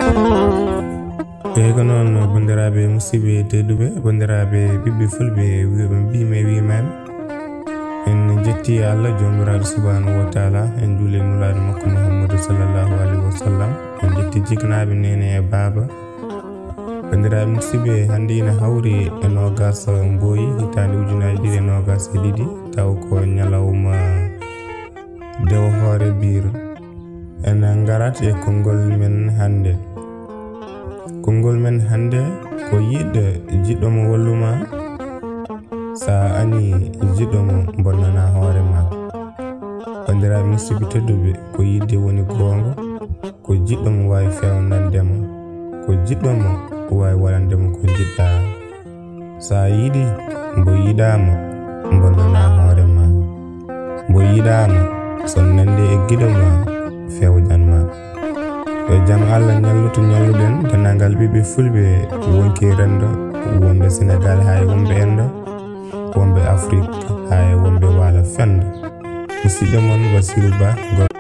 Ego non bandiraɓe musidɓe tedduɓe bandiraɓe ɓiɓɓe fulɓe wiɓe mbimi wimen en jetti Allah jomiraɗo subhanahu wa taala en juule nulaɗo makko Muhammadu sallallahu alaihi wasallam en jetti jiknaɓe nene e baba bandiraɓe musidɓe hande ina hawri e nogas mboyi hitande ujunaji ɗiɗi e nogas e ɗiɗi taw ko ñalawma dewo hoore bir en garat e konngol men hande konngol men hande ko yiɗɗo jiɗɗomo walluma sa ani jiɗɗomo bonnana hoore ma bandiraɓe musidɓe tedduɓe ko yidde woni gonga ko jiɗɗomo wawi fewnandema ko jiɗɗomo wawi waɗandema ko jiɗɗa sa yiɗi mbo yiɗama bonnana hoore ma mbo yiɗama son nande e giɗoma fewjanma yo jam Allah ñalluto ñalluɗen dennagal ɓiɓɓe fulɓe wonki rendo wonɓe Sénégal hay wonɓe endo wonɓe Afrique hay wonɓe waala fendo musidɗo mon Bassirou Ba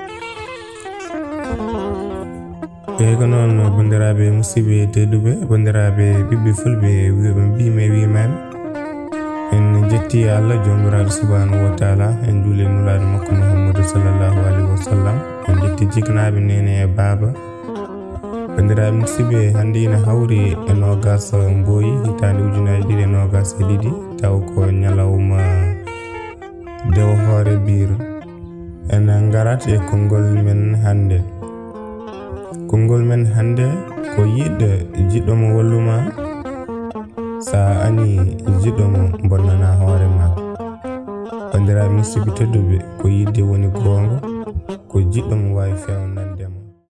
ego noon bandiraɓe musidɓe tedduɓe bandiraɓe ɓiɓɓe fulɓe wiɓe mbimi wimen en jetti Allah jomiraɗo subhanahu wa taala en juule nulaɗo makko Muhammadu sallallahu alaihi wasallam en jetti jiknaɓe nene e baba bandiraɓe musidɓe hande ina hawri e nogas mboyi hitande ujunaji ɗiɗi e nogas e ɗiɗi taw ko ñalawma dewo hoore bir en garat e konngol men hande konngol men hande ko yiɗɗo jiɗɗomo walluma sa ani jiɗɗomo bonnana hoore ma bandiraɓe musidɓe tedduɓe ko yidde woni gonga ko jiɗɗomo wawi fewnandema